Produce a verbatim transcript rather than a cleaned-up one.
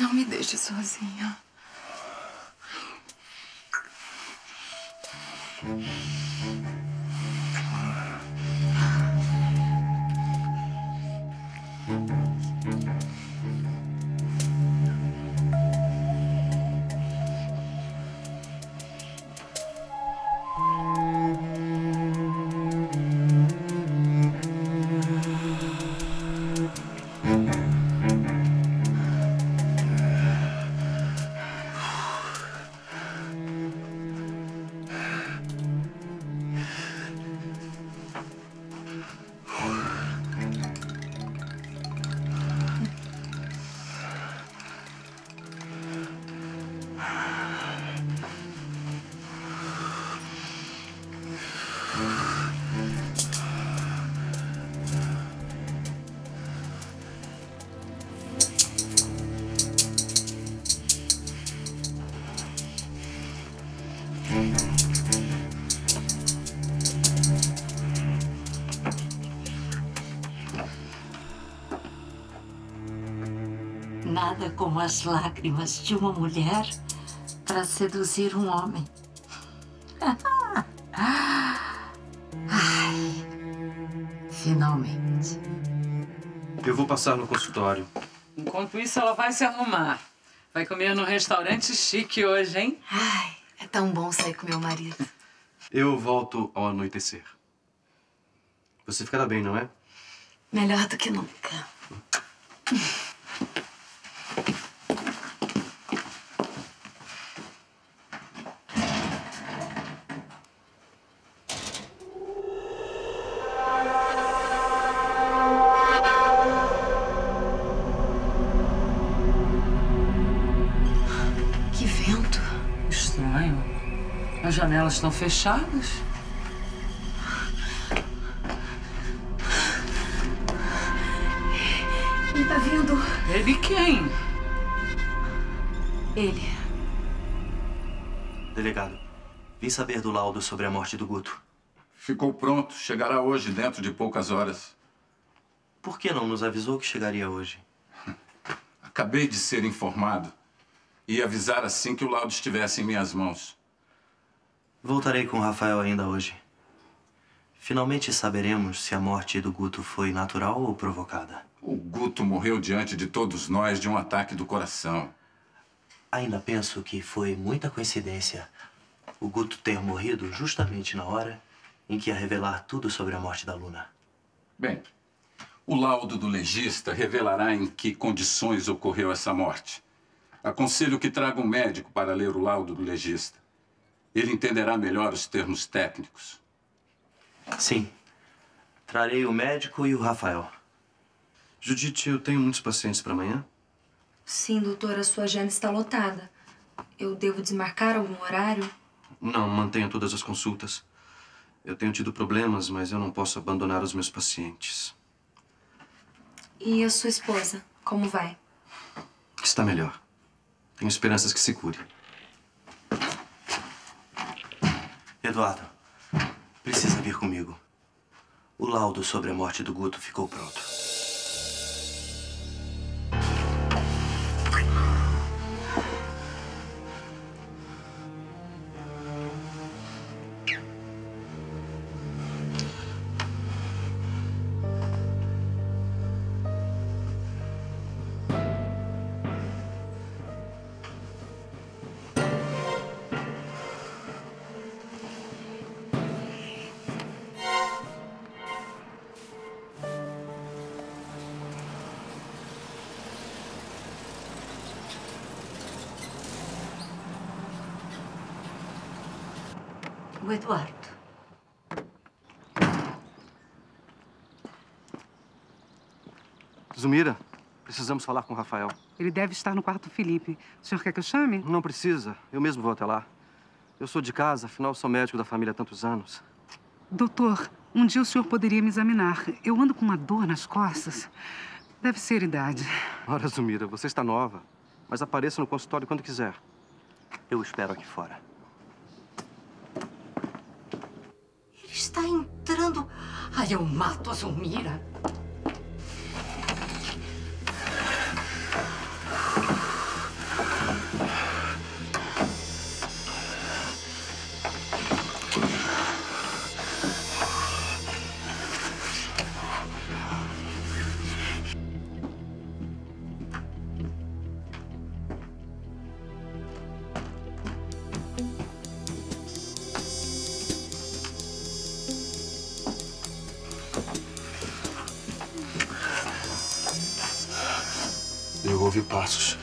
Não me deixe sozinha. Nada como as lágrimas de uma mulher para seduzir um homem. Ai, finalmente. Eu vou passar no consultório. Enquanto isso, ela vai se arrumar. Vai comer num restaurante chique hoje, hein? Ai, é tão bom sair com meu marido. Eu volto ao anoitecer. Você ficará bem, não é? Melhor do que nunca. Que vento. Estranho. As janelas estão fechadas. Ele tá vindo. Ele quem? Ele. Delegado, vim saber do laudo sobre a morte do Guto. Ficou pronto. Chegará hoje, dentro de poucas horas. Por que não nos avisou que chegaria hoje? Acabei de ser informado. Ia avisar assim que o laudo estivesse em minhas mãos. Voltarei com o Rafael ainda hoje. Finalmente saberemos se a morte do Guto foi natural ou provocada. O Guto morreu diante de todos nós de um ataque do coração. Ainda penso que foi muita coincidência o Guto ter morrido justamente na hora em que ia revelar tudo sobre a morte da Luna. Bem, o laudo do legista revelará em que condições ocorreu essa morte. Aconselho que traga um médico para ler o laudo do legista. Ele entenderá melhor os termos técnicos. Sim. Trarei o médico e o Rafael. Judite, eu tenho muitos pacientes para amanhã? Sim, doutora, a sua agenda está lotada. Eu devo desmarcar algum horário? Não, mantenha todas as consultas. Eu tenho tido problemas, mas eu não posso abandonar os meus pacientes. E a sua esposa, como vai? Está melhor. Tenho esperanças que se cure. Eduardo, precisa vir comigo. O laudo sobre a morte do Guto ficou pronto. O Eduardo. Zumira, precisamos falar com o Rafael. Ele deve estar no quarto do Felipe. O senhor quer que eu chame? Não precisa. Eu mesmo vou até lá. Eu sou de casa, afinal sou médico da família há tantos anos. Doutor, um dia o senhor poderia me examinar. Eu ando com uma dor nas costas. Deve ser idade. Ora, Zumira, você está nova. Mas apareça no consultório quando quiser. Eu espero aqui fora. Ele está entrando. Ai, eu mato a Zumira. ouvi passos.